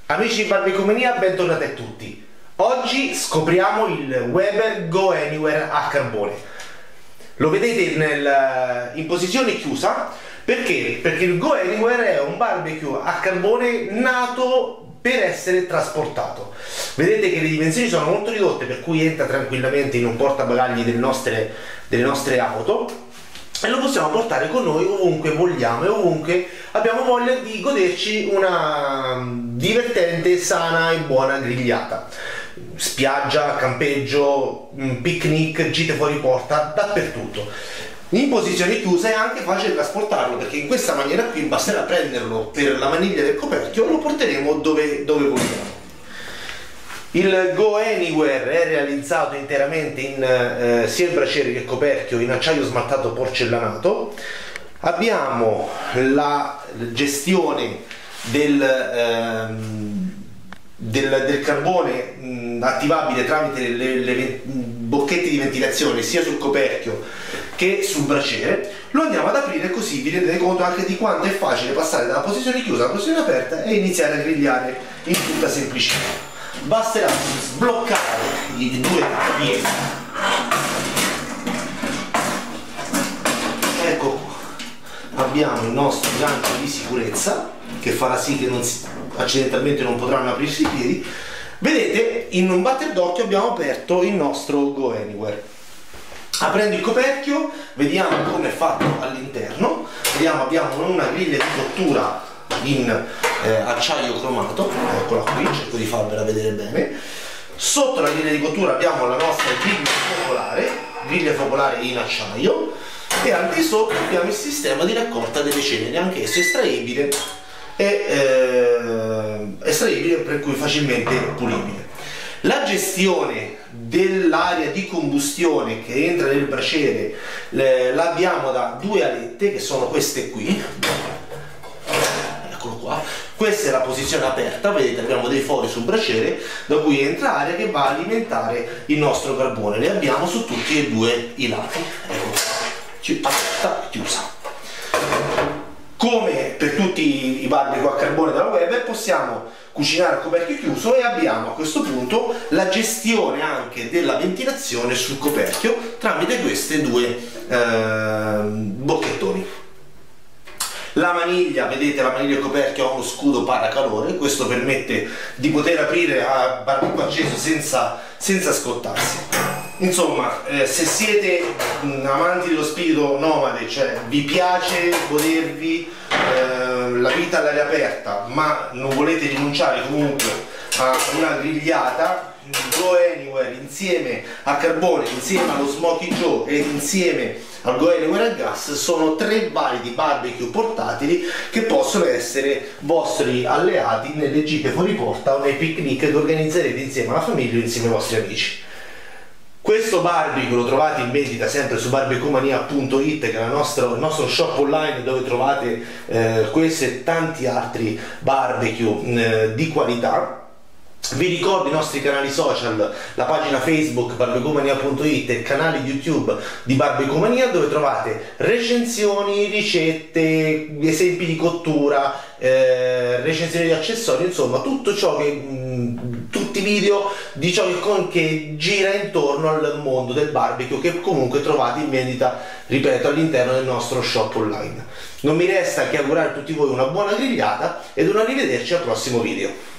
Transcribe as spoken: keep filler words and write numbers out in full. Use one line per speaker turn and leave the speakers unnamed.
Amici di Barbecomania, bentornati a tutti. Oggi scopriamo il Weber Go Anywhere a carbone. Lo vedete nel, in posizione chiusa perché? Perché il Go Anywhere è un barbecue a carbone nato per essere trasportato. Vedete che le dimensioni sono molto ridotte, per cui entra tranquillamente in un portabagagli delle nostre, delle nostre auto e lo possiamo portare con noi ovunque vogliamo e ovunque abbiamo voglia di goderci una divertente, sana e buona grigliata. Spiaggia, campeggio, picnic, gite fuori porta, dappertutto. In posizione chiusa è anche facile trasportarlo, perché in questa maniera qui basterà prenderlo per la maniglia del coperchio e lo porteremo dove, dove vogliamo. Il Go Anywhere è realizzato interamente in eh, sia il braciere che il coperchio in acciaio smaltato porcellanato. Abbiamo la gestione del, ehm, del, del carbone mh, attivabile tramite le, le bocchette di ventilazione sia sul coperchio che sul braciere. Lo andiamo ad aprire, così vi rendete conto anche di quanto è facile passare dalla posizione chiusa alla posizione aperta e iniziare a grigliare in tutta semplicità. Basterà sbloccare i due piedi, ecco qua, abbiamo il nostro gancio di sicurezza che farà sì che non si, accidentalmente non potranno aprirsi i piedi. Vedete, in un batter d'occhio abbiamo aperto il nostro Go Anywhere. Aprendo il coperchio vediamo come è fatto all'interno. Vediamo, abbiamo una griglia di cottura in eh, acciaio cromato, eccola qui, cerco di farvela vedere bene. Sotto la griglia di cottura abbiamo la nostra griglia focolare, griglia focolare in acciaio, e al di sotto abbiamo il sistema di raccolta delle ceneri, anch'esso estraibile e eh, estraibile, per cui facilmente pulibile. La gestione dell'aria di combustione che entra nel braciere l'abbiamo da due alette, che sono queste qui. Eccolo qua. Questa è la posizione aperta, vedete abbiamo dei fori sul braciere da cui entra aria che va a alimentare il nostro carbone. Le abbiamo su tutti e due i lati. Ecco qua, aperta e chiusa. Come per tutti i barbecue a carbone della Weber possiamo cucinare a coperchio chiuso e abbiamo a questo punto la gestione anche della ventilazione sul coperchio tramite queste due eh, bocchettoni. La maniglia, vedete, la maniglia del coperchio ha uno scudo paracalore, questo permette di poter aprire a barbecue acceso senza, senza scottarsi. Insomma, eh, se siete mh, amanti dello spirito nomade, cioè vi piace godervi eh, la vita all'aria aperta, ma non volete rinunciare comunque a una grigliata, Go Anywhere insieme a carbone, insieme allo Smoky Joe e insieme al Go Anywhere a gas sono tre validi barbecue portatili che possono essere vostri alleati nelle gite fuori porta o nei picnic che organizzerete insieme alla famiglia o insieme ai vostri amici. Questo barbecue lo trovate in vendita sempre su barbecomania punto it, che è la nostra, il nostro shop online dove trovate eh, questi e tanti altri barbecue eh, di qualità. Vi ricordo i nostri canali social, la pagina Facebook barbecomania punto it e il canale YouTube di Barbecomania, dove trovate recensioni, ricette, esempi di cottura, eh, recensioni di accessori, insomma tutto ciò che mh, tutti i video di ciò che, con, che gira intorno al mondo del barbecue, che comunque trovate in vendita, ripeto, all'interno del nostro shop online. Non mi resta che augurare a tutti voi una buona grigliata ed un arrivederci al prossimo video.